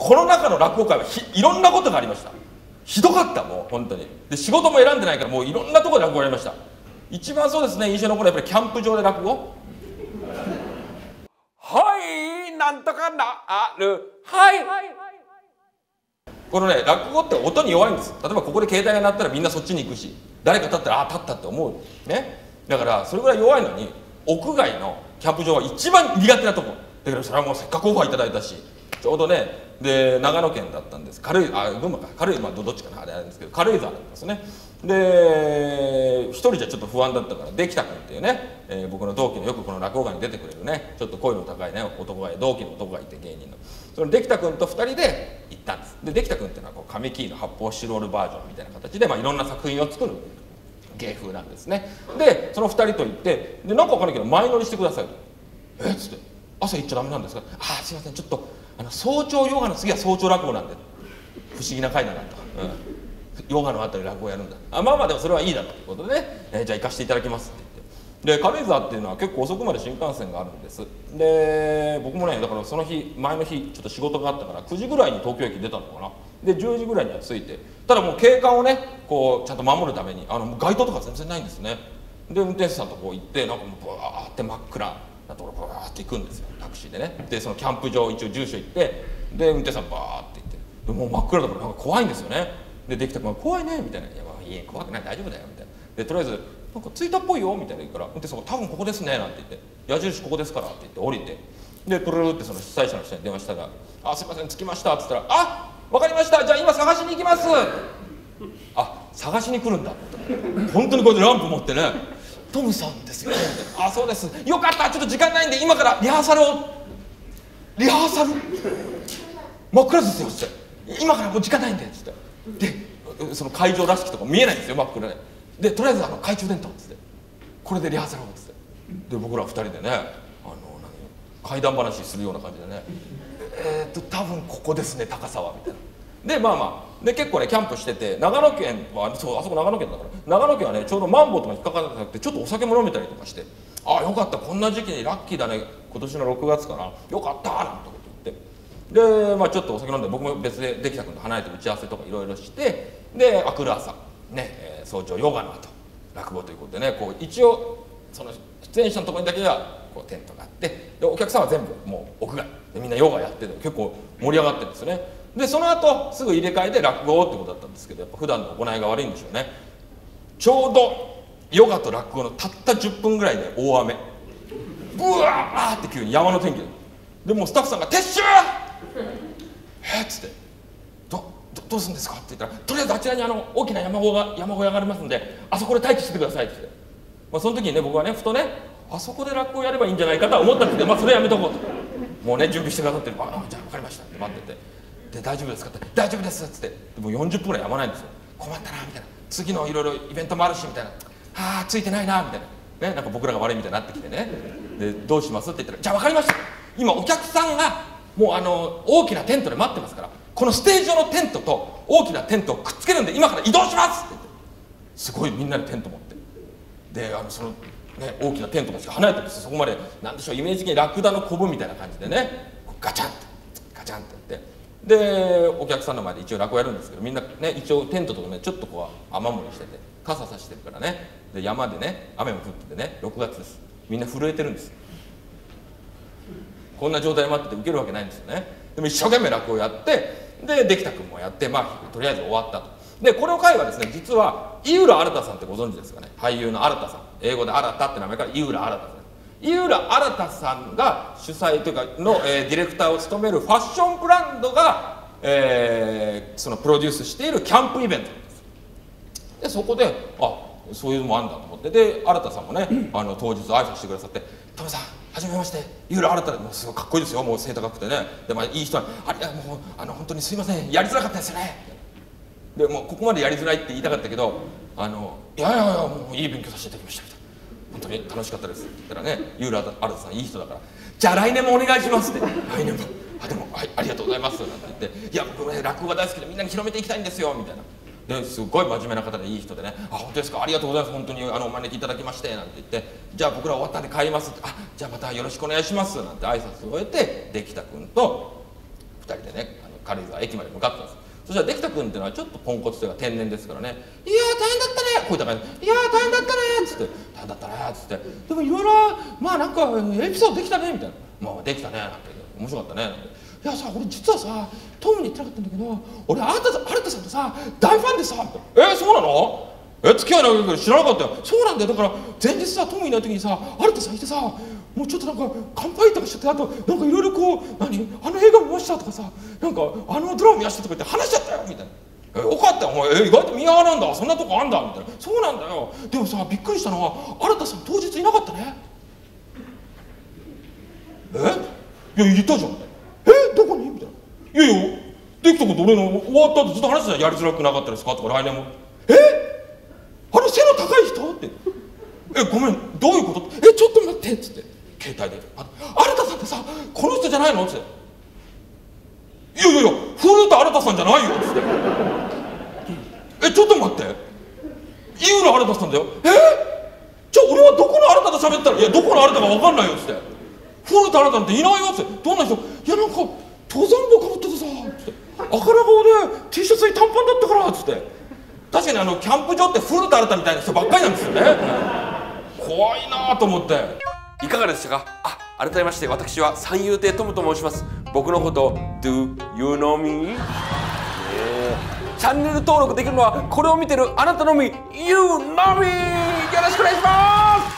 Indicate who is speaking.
Speaker 1: この中の落語会はいろんなことがありました。ひどかった、もう本当に。で仕事も選んでないからもういろんなところで落語やりました。一番そうですね、印象に残るやっぱりキャンプ場で落語。はいなんとかなるはいこのね、落語って音に弱いんです。例えばここで携帯が鳴ったらみんなそっちに行くし、誰か立ったらああ立ったって思うね。だからそれぐらい弱いのに屋外のキャンプ場は一番苦手なとこだけど、それはもうせっかくオファーいただいたし、ちょうどね、で長野県だったんです。群馬か軽井、まあ、どっちかなあれなんですけど、軽井沢だったんですね。で一人じゃちょっと不安だったから、できた君っていうね、僕の同期のよくこの落語会に出てくれるね、ちょっと声の高いね男が同期の男がいて、芸人のそのできた君と2人で行ったんです。でできた君っていうのはこう紙切りの発泡スチロールバージョンみたいな形で、まあ、いろんな作品を作る芸風なんですね。でその2人と行って、でなんか分からないけど前乗りしてくださいと。っつって「朝行っちゃダメなんですか?」「ああすいません、ちょっと早朝ヨガの次は早朝落語なんで不思議な会だな」と。ヨガのあたり落語やるんだ。まあまあでもそれはいいだろうということでね、じゃあ行かせていただきますって言って、で軽井沢っていうのは結構遅くまで新幹線があるんです。で僕もね、だからその日前の日ちょっと仕事があったから9時ぐらいに東京駅出たのかな。で10時ぐらいには着いて、ただもう景観をねこうちゃんと守るために街灯とか全然ないんですね。で運転手さんとこう行って、なんかもうブワーって真っ暗なところブワーって行くんですよ、タクシーでね。でそのキャンプ場一応住所行って、で運転手さんバーって行って、でもう真っ暗だからなんか怖いんですよね。でできた子が「怖いね」みたいな「いやいや怖くない大丈夫だよ」みたいな。でとりあえず「なんか着いたっぽいよ」みたいな言うから、運転手さんが「多分ここですね」なんて言って「矢印ここですから」って言って降りて、でプルルってその主催者の人に電話したら「あすいません着きました」っつったら「あ分かりました、じゃあ今探しに行きます」あ探しに来るんだって、本当にこれでランプ持ってね「トムさんですよね」みたいな「あそうです、よかった、ちょっと時間ないんで今からリハーサルを」リハーサル真っ暗ですよっつって「今からもう時間ないんで」っつって。でその会場らしきとこ見えないんですよ、真っ暗で。でとりあえず懐中電灯っつってこれでリハーサルをっつって、で僕ら2人でね怪談話するような感じでね多分ここですね高さはみたいな。でまあまあで結構ねキャンプしてて、長野県はそうあそこ長野県だから長野県はねちょうどマンボウとか引っかからなくてちょっとお酒も飲めたりとかして、ああよかった、こんな時期にラッキーだね、今年の6月かな、よかったなんてこと言って、でまあちょっとお酒飲んで僕も別でできた君と離れて打ち合わせとかいろいろして、で明くる朝ね、早朝ヨガの後落語ということでね、こう一応その出演者のところにだけはこうテントがあって、でお客さんは全部もう屋外でみんなヨガやってて結構盛り上がってるんですよね。でその後すぐ入れ替えて落語ってことだったんですけど、やっぱ普段の行いが悪いんでしょうね。ちょうどヨガと落語のたった10分ぐらいで大雨、ブワーって急に山の天気でもうスタッフさんが「撤収!」っつって「どうするんですか?」って言ったら「とりあえずあちらに大きな山小屋がありますんで、あそこで待機しててください」って言って、まあ、その時にね僕はねふとねあそこで落語やればいいんじゃないかとは思ったんですけど、まあそれやめとこうと、もうね準備してくださってるから「じゃあ分かりました」って待ってて、で「大丈夫ですか?」って「大丈夫です」っつって、でもう40分ぐらいやまないんですよ。困ったなみたいな、次のいろいろイベントもあるしみたいな、ああついてないなみたいなね、なんか僕らが悪いみたいになってきてね、でどうしますって言ったら「じゃあ分かりました、今お客さんがもう大きなテントで待ってますから、このステージ上のテントと大きなテントをくっつけるんで今から移動します」って言って、すごいみんなでテント持って、でそのね大きなテントもしか離れてるんですよ。そこまでなんでしょう、イメージ的にラクダのコブみたいな感じでねガチャンってガチャンってやって、でお客さんの前で一応落語やるんですけど、みんなね一応テントとかねちょっとこう雨漏りしてて傘さしてるからね、で山でね雨も降っててね6月です、みんな震えてるんです。こんな状態で待ってて受けるわけないんですよね。でも一生懸命落語やって、できた君もやって、まあとりあえず終わったと。でこの回はですね、実は井浦新さんってご存知ですかね。俳優の新さん、英語で新って名前から井浦新さん、井浦新さんが主催というかの、ディレクターを務めるファッションブランドが、そのプロデュースしているキャンプイベントなんです。でそこでそういうのもあるんだと思って、で新さんもね当日挨拶してくださって「トムさんはじめまして、井浦新でもうすごいかっこいいですよ、もう背高くてね、で、まあ、いい人はもう本当にすいません、やりづらかったですよね」でもうここまでやりづらいって言いたかったけど「いやいやいやもういい勉強させていただきました」みたいな「本当に楽しかったです」って言ったらね、井浦新さんいい人だから「じゃあ来年もお願いします」って「来年もでもありがとうございます」なんて言って「いや僕ね落語が大好きでみんなに広めていきたいんですよ」みたいな。ですごい真面目な方でいい人でね「本当ですか、ありがとうございます、本当にお招きいただきまして」なんて言って「じゃあ僕ら終わったんで帰ります」って「じゃあまたよろしくお願いします」なんて挨拶を終えて、できた君と2人でね軽井沢駅まで向かったんです。そしたらできた君っていうのはちょっとポンコツというか天然ですからね「いやー大変だったね」こういった感じで「いやー大変だったね」っつって「大変だったね」っつって「でもいろいろまあなんかエピソードできたね」みたいな「まあできたね」なんて面白かったねなんて「いやさ俺実はさトムに言ってなかったんだけど俺新田さんとさ大ファンでさ」みたいな「そうなの？付き合いないけど知らなかったよ」「そうなんだよだから前日さトムいない時にさ新田さんいてさもうちょっとなんか乾杯とかしちゃってあとなんかいろいろこうあの映画見ましたとかさなんかあのドラマ見ましたとか言って話しちゃったよ」みたいな「よかったよお前意外とミーハーなんだそんなとこあんだ」みたいな「そうなんだよでもさびっくりしたのは新田さん当日いなかったね」いや言ったじゃん」どこに?」みたいな「いやいやできたこと俺の終わった後ずっと話してたやりづらくなかったですか?」とか来年も「あの背の高い人?」って「ごめんどういうこと?」ちょっと待って」っつって携帯で「新田さんってさこの人じゃないの?」っつって「いや古田新太さんじゃないよ」っつって「ちょっと待って井浦新太さんだよじゃあ俺はどこの新太と喋ったら「いやどこの新太か分かんないよ」っつって「古田新太なんていないよ」っつって「どんな人?」「いやなんか登山帽かぶっててさ」っつって「赤ら顔で T シャツに短パンだったから」っつって確かにキャンプ場って古田新太みたいな人ばっかりなんですよね怖いなと思って。
Speaker 2: いかがでしたか。改めまして私は三遊亭トムと申します。僕のこと Do you know me? チャンネル登録できるのはこれを見てるあなたのみ You know me! よろしくお願いします。